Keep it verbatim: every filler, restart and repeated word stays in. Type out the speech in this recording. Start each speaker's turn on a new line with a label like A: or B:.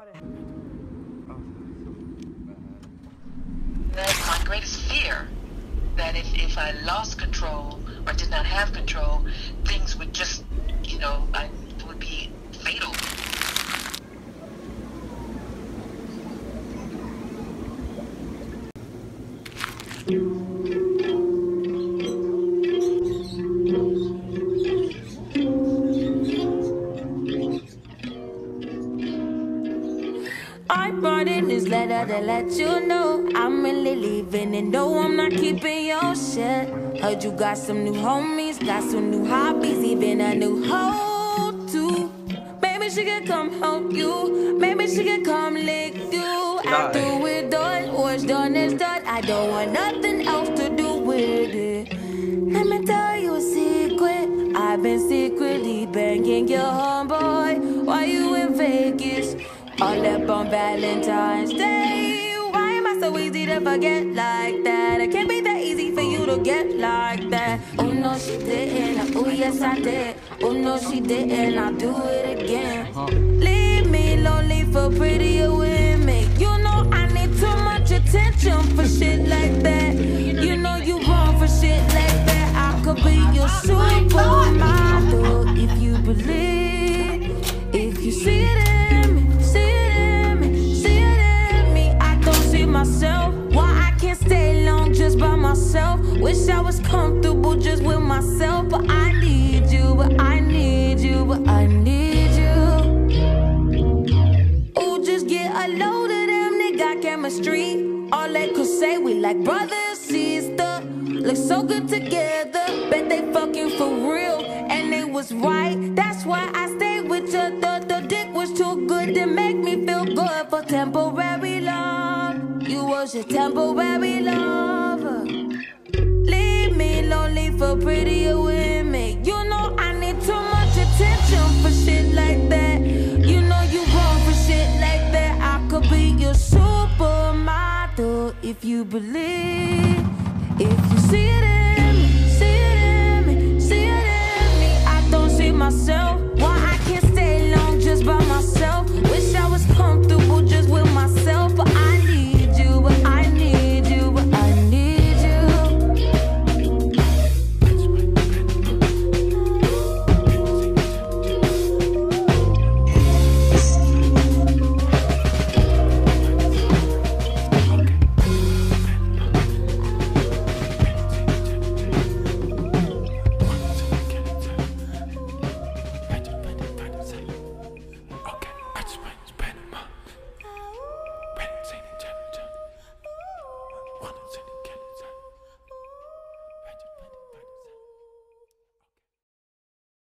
A: That's my greatest fear, that if, if I lost control or did not have control, things would just, you know, I would be fatal.
B: I brought in this letter to let you know I'm really leaving, and no, I'm not keeping your shit. Heard you got some new homies, got some new hobbies, even a new hoe too. Maybe she can come help you, maybe she can come lick you. After we're done, what's done is done. I don't want nothing else to do with it. Let me tell you a secret, I've been secretly banging your homeboy while you in Vegas. All up on Valentine's Day. Why am I so easy to forget like that? It can't be that easy for you to get like that. Oh no, she didn't. Oh yes, I did. Oh no, she didn't. I'll do it again. Leave me lonely for prettier women. You know I need too much attention for shit like that. You know you wrong for shit like that. I could be your supermodel if you believe, if you see it. Myself, why I can't stay long just by myself. Wish I was comfortable just with myself, but I need you, but I need you, but I need you. Ooh, just get a load of them, they got chemistry. All they could say, we like brother and sister. Look so good together, bet they fucking for real, and they was right. That's why I stayed with you. The, the dick was too good to make me feel good for temporary love. You was your temporary lover. Leave me lonely for prettier women. You know I need too much attention for shit like that. You know you wrong for shit like that. I could be your supermodel if you believe. If you see it in me, see it in me, see it in me. I don't see myself.